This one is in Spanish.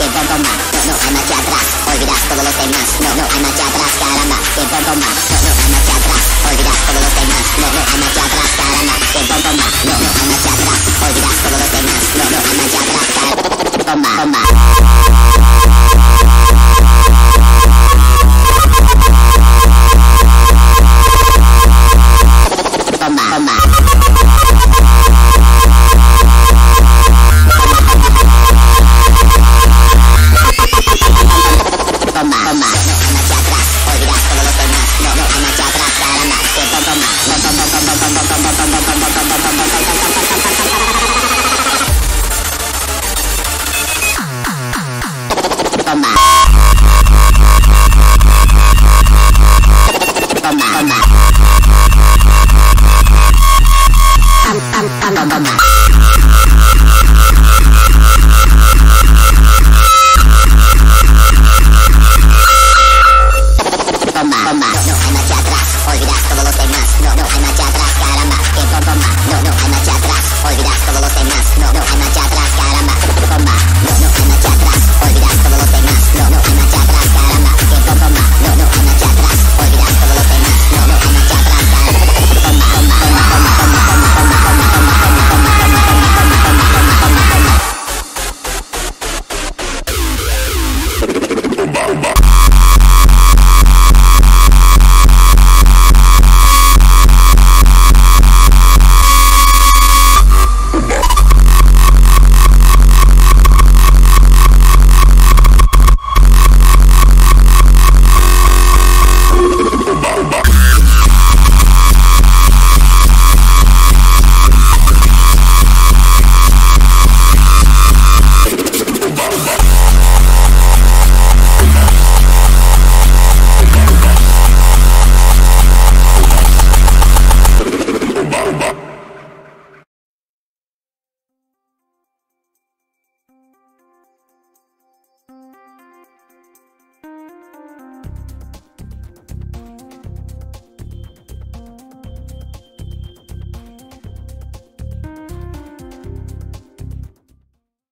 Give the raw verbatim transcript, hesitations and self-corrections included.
que poco más. No, no hay marcha atrás, olvidas todos los demás. No, no hay marcha atrás, caramba, que poco más. No, no hay marcha atrás, olvidas todos los demás. No, no hay marcha atrás, caramba.